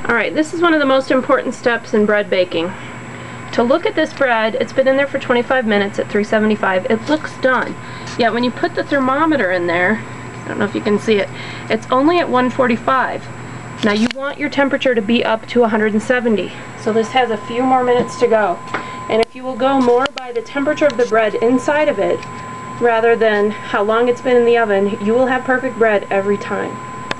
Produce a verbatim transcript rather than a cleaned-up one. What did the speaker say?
Alright, this is one of the most important steps in bread baking. To look at this bread, it's been in there for twenty-five minutes at three seventy-five. It looks done. Yet when you put the thermometer in there, I don't know if you can see it, it's only at one forty-five. Now you want your temperature to be up to one hundred seventy. So this has a few more minutes to go. And if you will go more by the temperature of the bread inside of it, rather than how long it's been in the oven, you will have perfect bread every time.